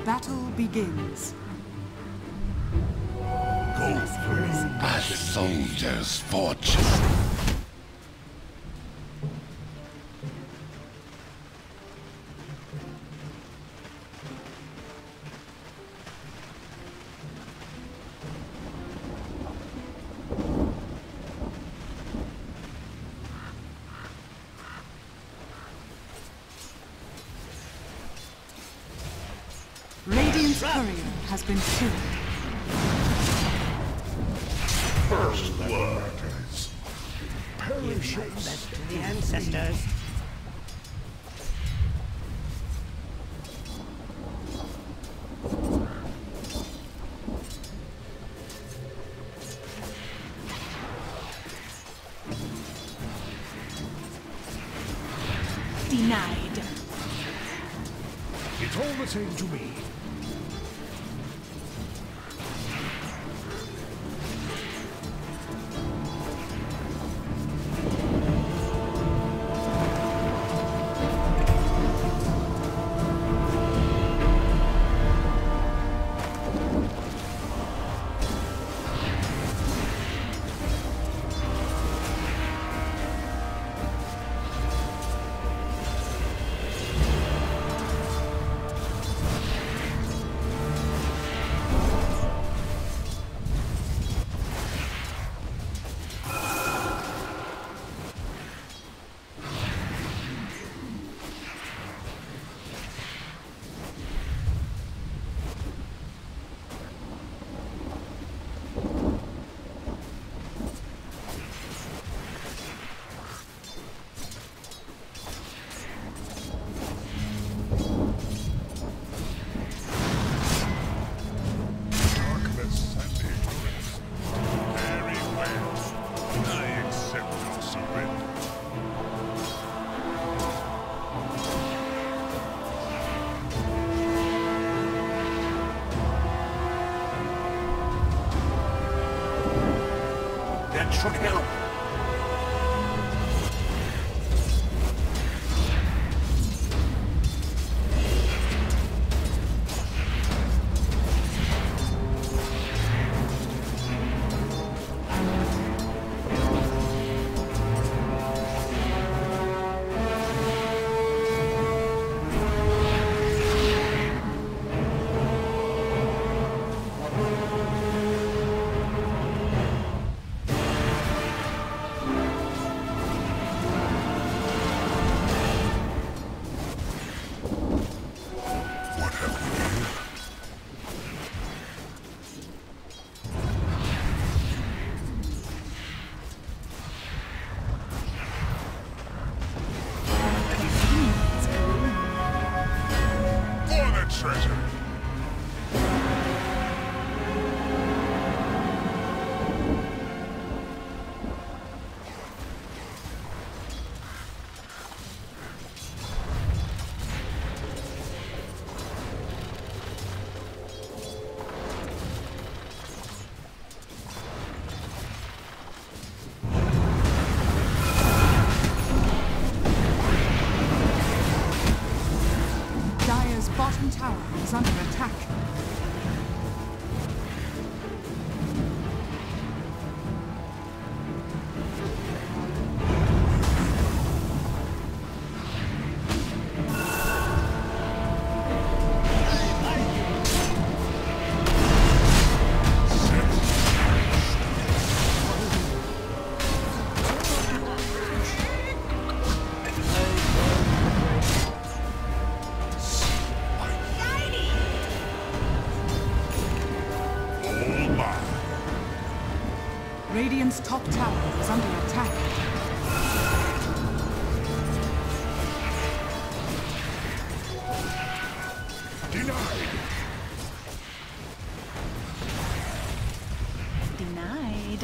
battle begins. Go through a soldier's fortune. Radiant's courier has been killed. First blood. Perishes to the ancestors. Denied. It's all the same to me. That should help. Treasure. Dire's bottom tower is under attack. Radiant's top tower is under attack. Denied. Denied.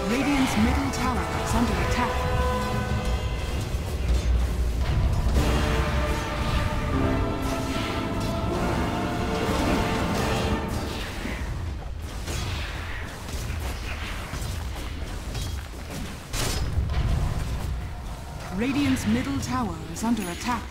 Radiant's middle tower is under attack. Radiant's middle tower is under attack.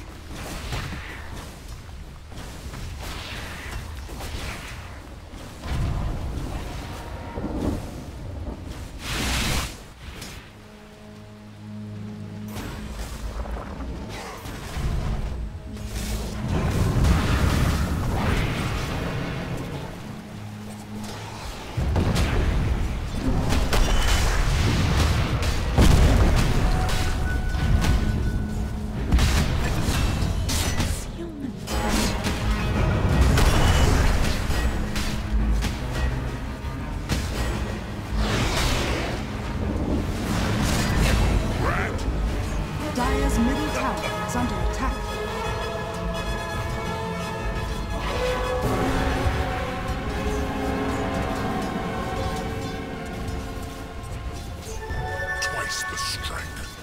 Dire's middle tower is under attack. Twice the strength.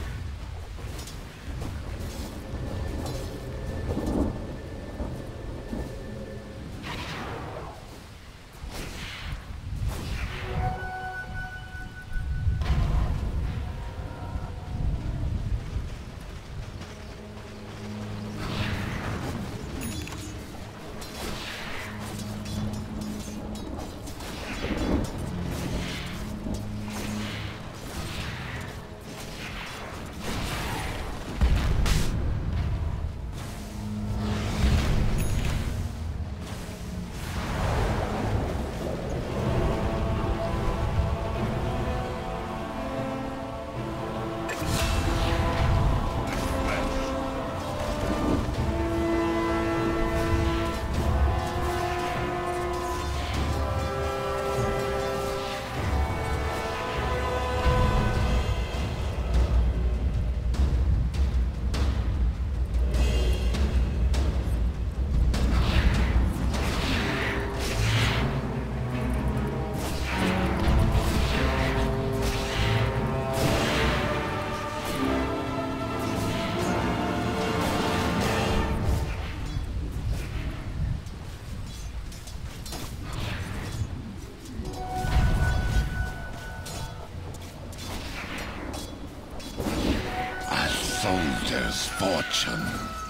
Soldier's fortune.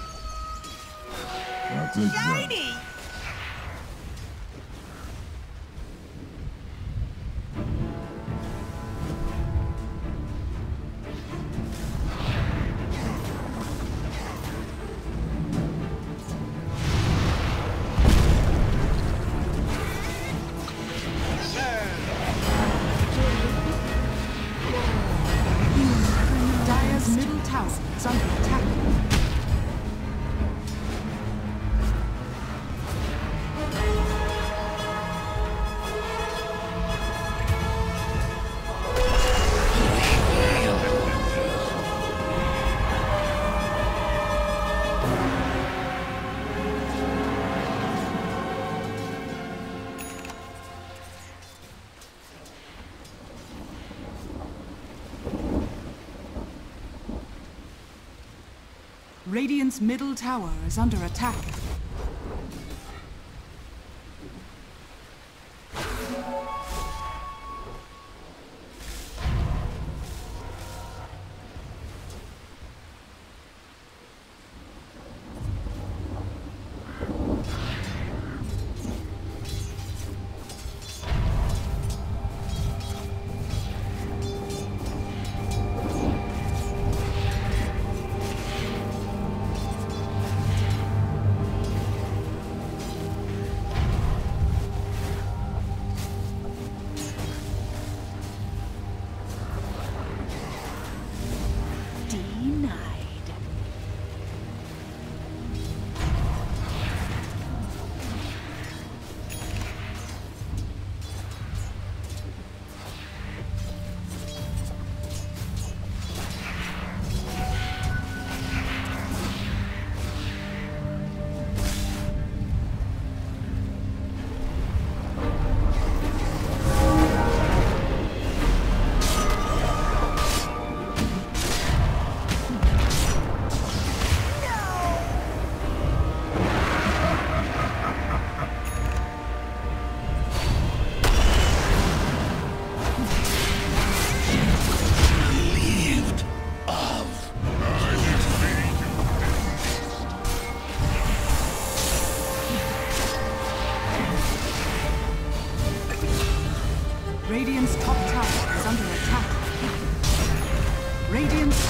I'll take that. Shiny! Dire's middle tower is under attack. Radiant's middle tower is under attack.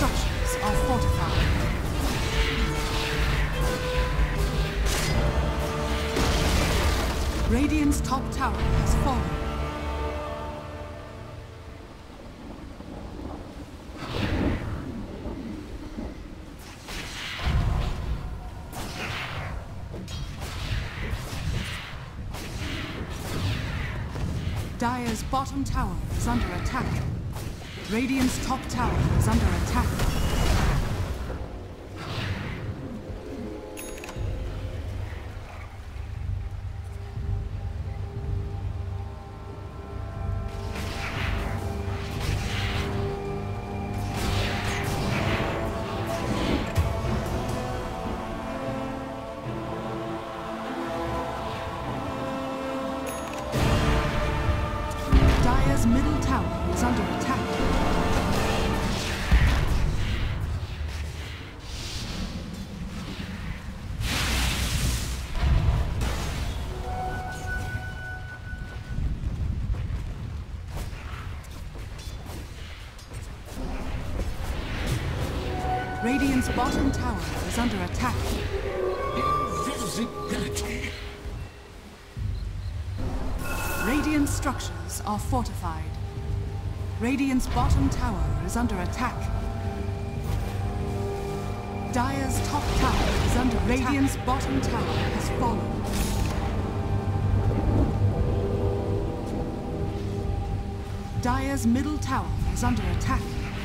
structures are fortified. Radiant's top tower has fallen. Dire's bottom tower is under attack. Radiant's top tower is under attack. Dire's middle tower is under attack. Radiant's bottom tower is under attack. Invisibility. Radiant structures are fortified. Radiant's bottom tower is under attack. Dire's top tower is under attack. Radiant's bottom tower has fallen. Dire's middle tower is under attack.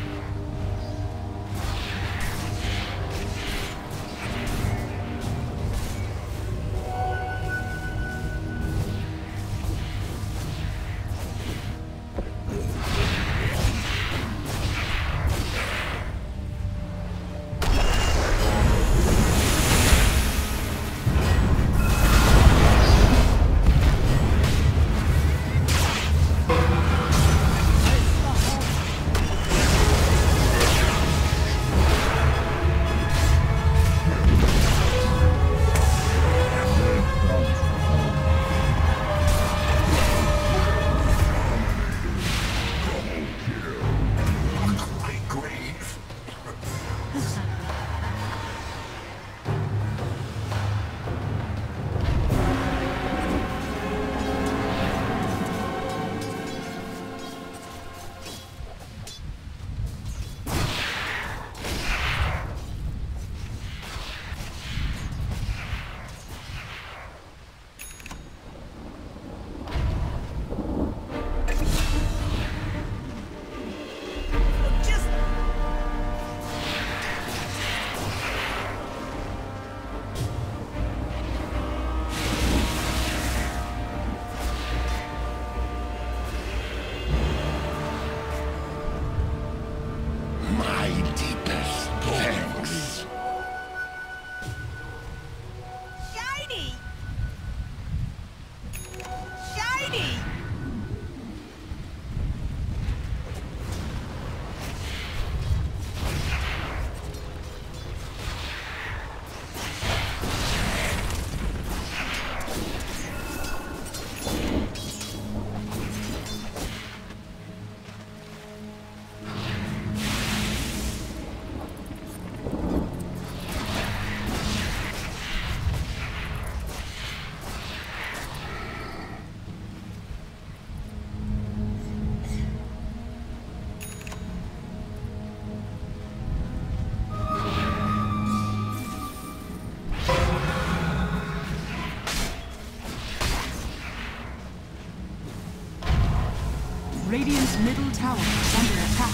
Radiant's middle tower is under attack.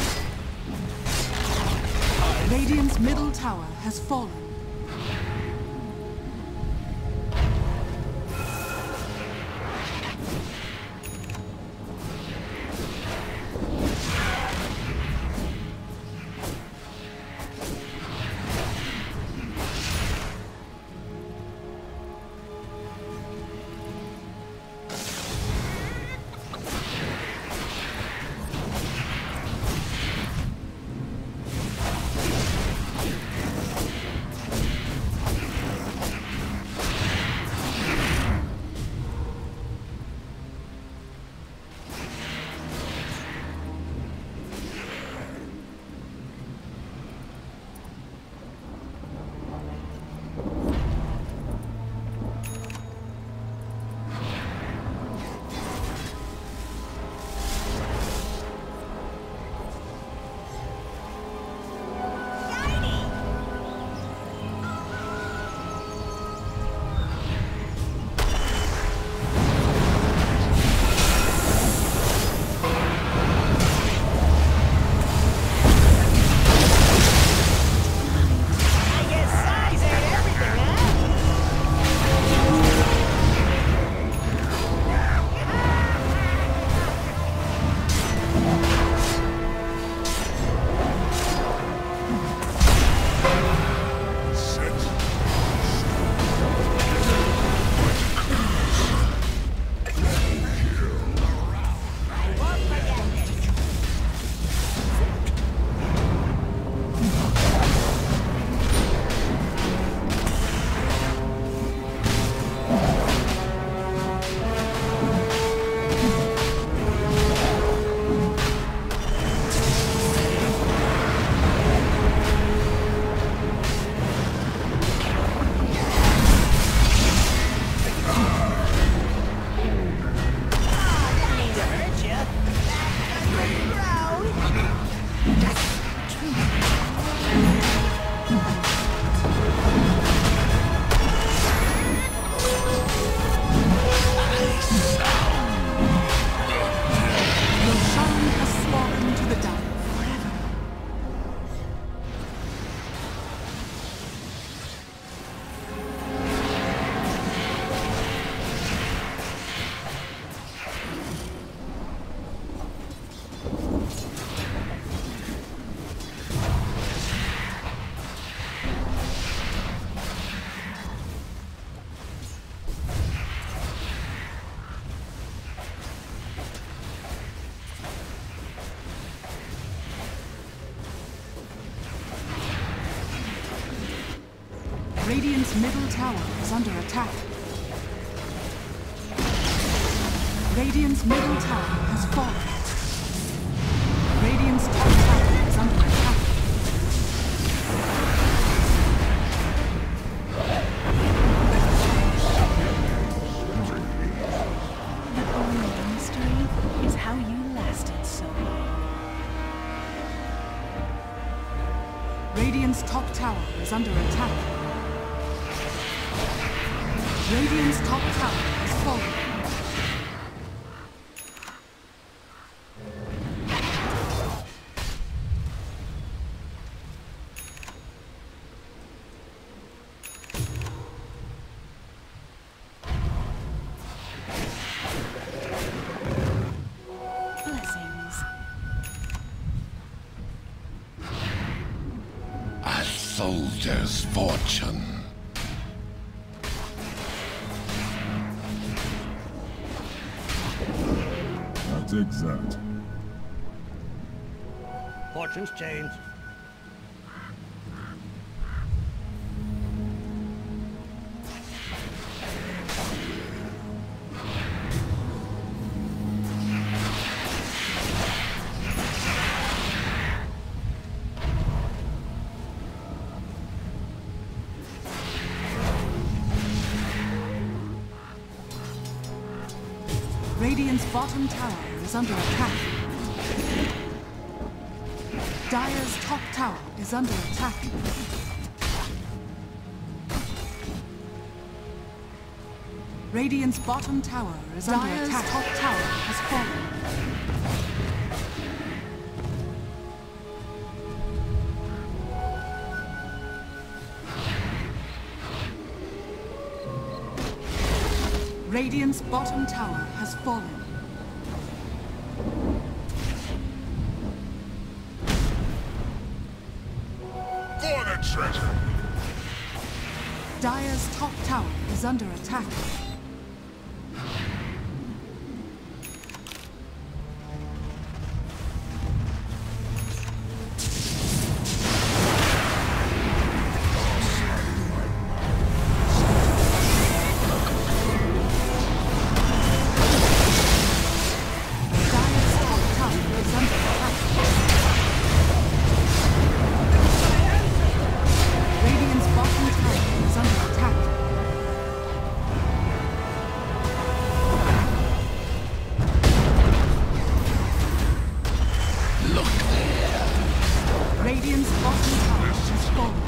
Radiant's middle tower has fallen. the Dire forever. Radiant's middle tower is under attack. Radiant's middle tower has fallen. Radiant's top tower is under attack. The only mystery is how you lasted so long. Radiant's top tower is under attack. Radiant's top tower has fallen. Blessings. A soldier's fortune. Take that. Fortune's changed. Radiant's bottom tower is under attack. Dire's top tower is under attack. Radiant's bottom tower is under attack. Dire's top tower has fallen. Radiant's bottom tower has fallen. For the treasure! Dire's top tower is under attack. Radiant's bottom tower has fallen.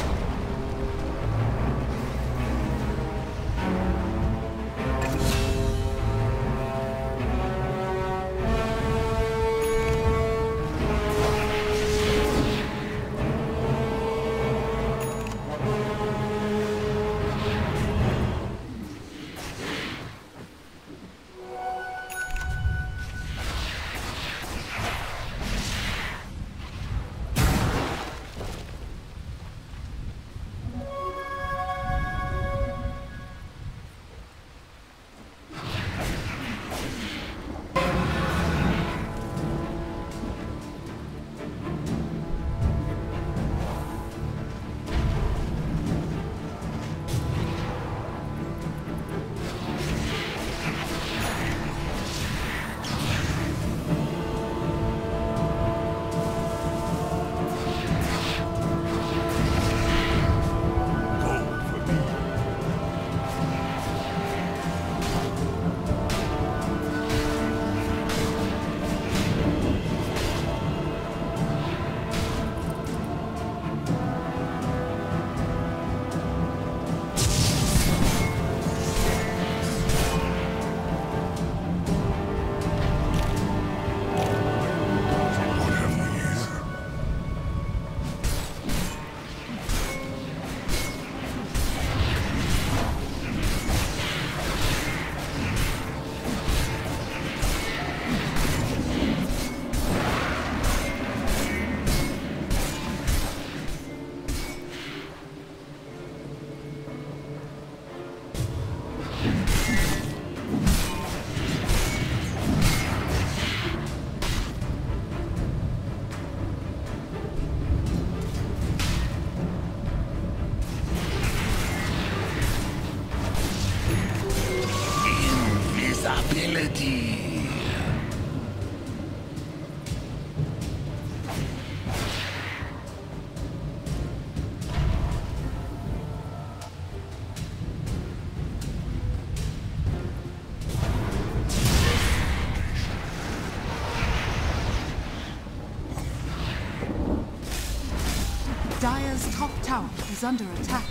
Dire's top tower is under attack.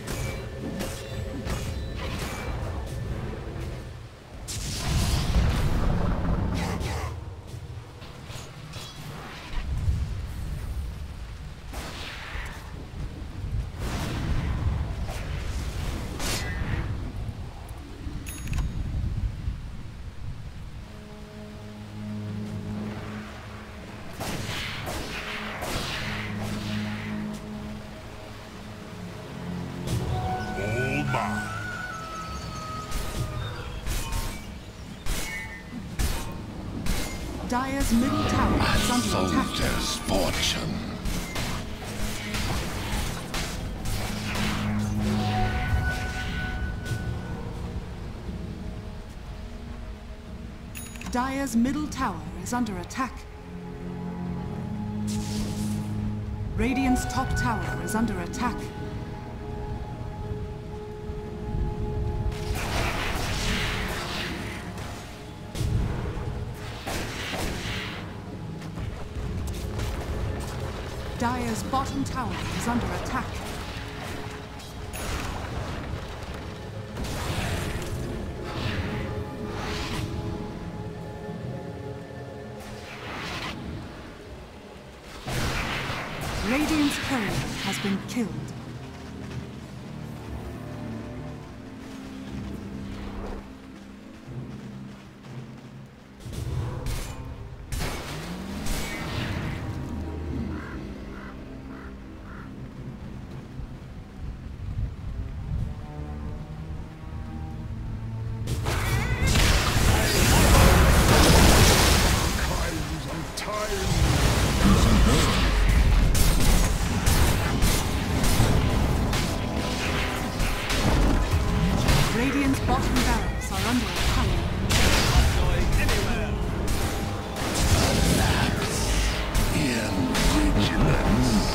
Dire's middle tower is under attack. Soldier's fortune. Dire's middle tower is under attack. Radiant's top tower is under attack. Dire's bottom tower is under attack. Radiant's courier has been killed. Radiant's bottom barracks are under attack. In vigilance.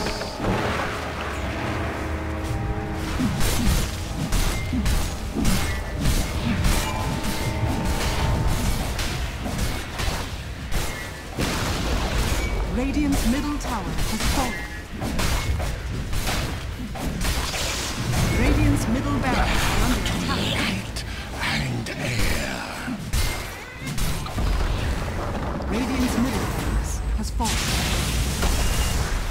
Radiant's middle tower has fallen. Radiant's middle barracks are under attack. Light and air. Radiant's middle barracks has fallen.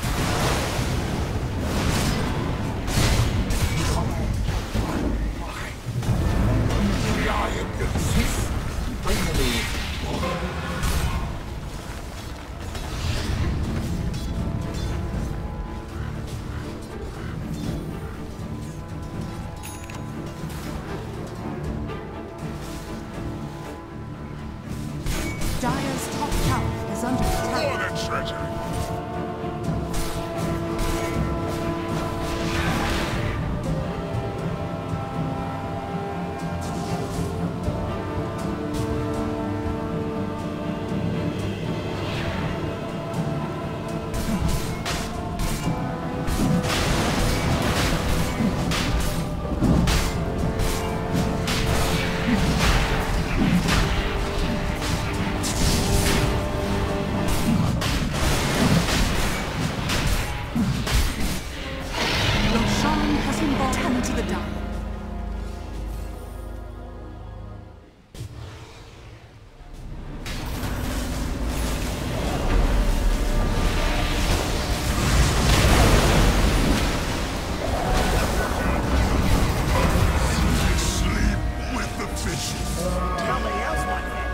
Dire's top tower is under attack. For the treasure. Roshan has been brought into the Dire. Sleep with the fishes. Somebody else like that.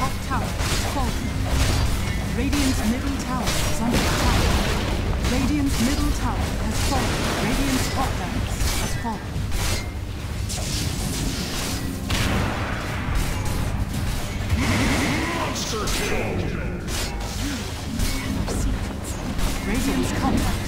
top tower has fallen. Radiant's middle tower is under attack. Radiant's middle tower has fallen. Radiant's top barracks has fallen. Monster kill! Radiant's top barracks